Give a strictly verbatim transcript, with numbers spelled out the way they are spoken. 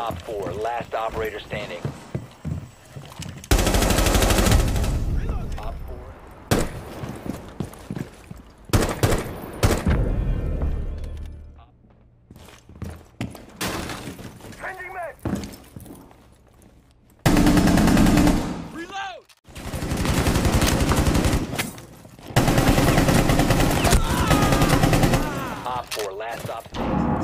Op four, last operator standing. Op four. Changing mag! Reload! Op four, last op.